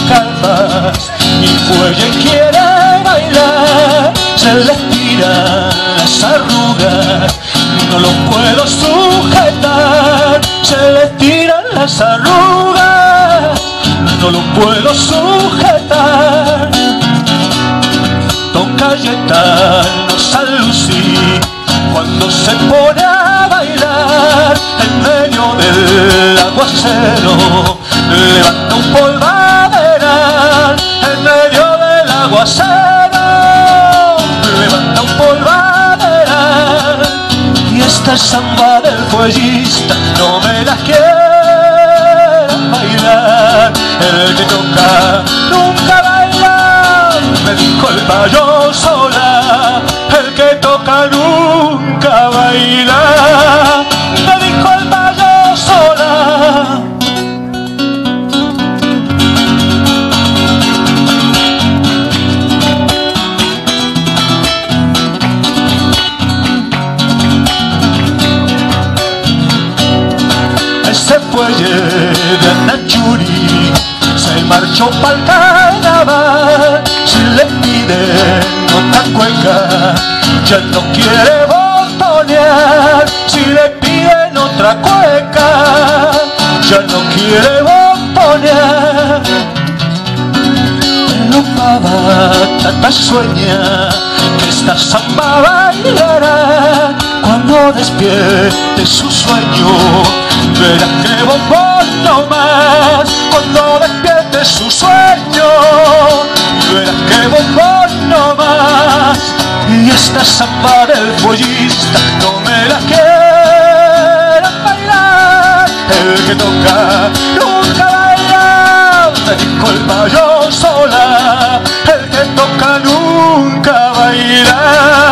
calvas y fuelle quiere bailar, se le tiran las arrugas, no lo puedo sujetar, se le tiran las arrugas, no lo puedo sujetar. Don Cayetano San Lucí, cuando se pone a bailar en medio del aguacero, levanta un polvaderal en medio del aguacero, levanta un polvaderal. Y esta samba del fuellista no me la quiere bailar, el que toca nunca baila, me dijo el payo sola, el que toca nunca baila, me dijo el payo sola. Ese fuelle de Anachuri se marchó pa'l carnaval, si le piden otra cueca ya no quiere botonear, si le piden otra cueca ya no quiere botonear. Pero pava tata sueña que esta samba bailará, cuando despierte su sueño verá que bombón no más, cuando despierte su sueño verá que bombón no más. Y esta samba del fuellista no me la quiere bailar, el que toca nunca baila, me dijo el payo sola, el que toca nunca baila.